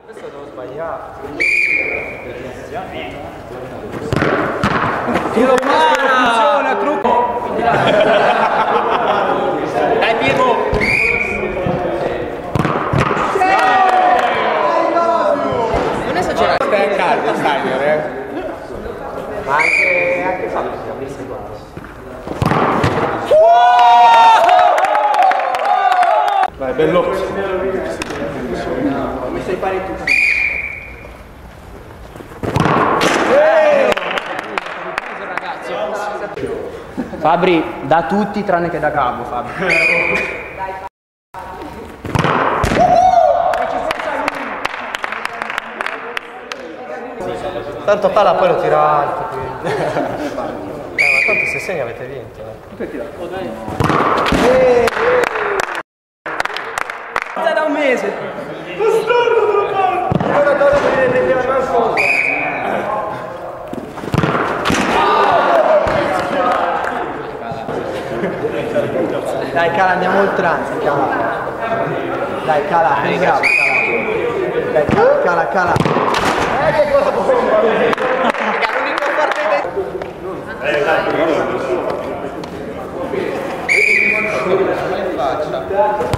Questo devo sbagliare. Tiro funziona, trucco! Dai Pirro! Non esagerare. Stai a caldo, Steiner, Ma anche Fabio si è messo qua. Vai, bello. Mi sei pari tu. Fabri, da tutti tranne che da capo, Fabri. Tanto palla poi lo tira alto qui. Ma tanto se segna avete vinto. Già da un mese. Dai Cala, andiamo oltre, anzi, Cala. Dai Cala, sei bravo, Cala. Dai Cala, Cala. Che cosa bomba! L'unica partita.